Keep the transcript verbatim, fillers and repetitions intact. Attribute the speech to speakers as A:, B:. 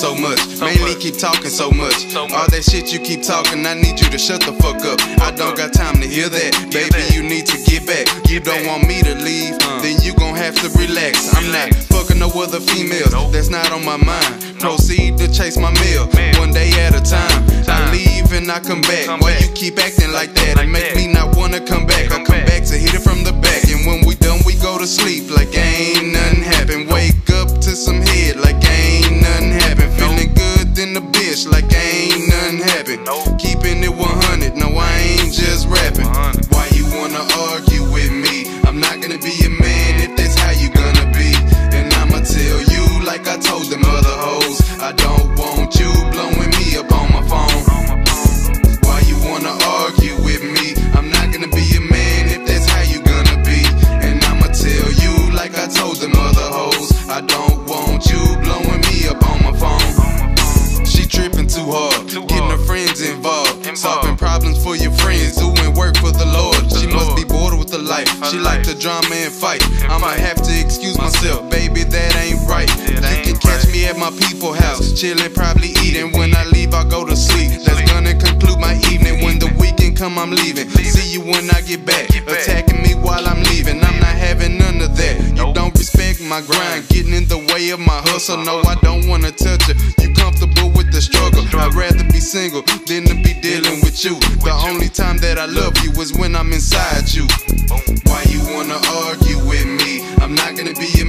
A: so much. Mainly keep talking so much. All that shit you keep talking, I need you to shut the fuck up. I don't got time to hear that. Baby, you need to get back. You don't want me to leave, then you gon' have to relax. I'm not fucking no other females, that's not on my mind. Proceed to chase my meal, one day at a time. I leave and I come back. Why you keep acting like that? It make me not wanna come back. I come back to hit it from the back, and when we done, we go to sleep like ain't nothing happened. Wake up to some head like ain't nothing happened. Feeling good in the bitch like ain't nothing happened. Keeping it one hundred, no I ain't just rapping. Why you wanna argue with me? I'm not gonna be a man if that's how you gonna be. And I'ma tell you like I told them other hoes, I don't want you blowing me up on my phone. Why you wanna argue with me? I'm not gonna be a man if that's how you gonna be. And I'ma tell you like I told them other hoes, I don't want you blowing me up on my phone. She tripping too hard, getting her friends involved, solving problems for your friends, doing work for the Lord. She must be bored with the life, she like the drama and fight. I'ma have to excuse myself, baby, that ain't right. You can catch me at my people house, chillin', probably eating. When I leave, I go to sleep. That's gonna conclude my evening. When the weekend come, I'm leaving. See you when I get back, attacking me while I'm leaving. I'm not having none of that. You don't respect my grind, getting in the way of my hustle. No, I don't wanna touch it. You comfortable with the struggle? I'd rather be single than to be dealing with you. The only time that I love you is when I'm inside you. Why you wanna argue with me? I'm not gonna be a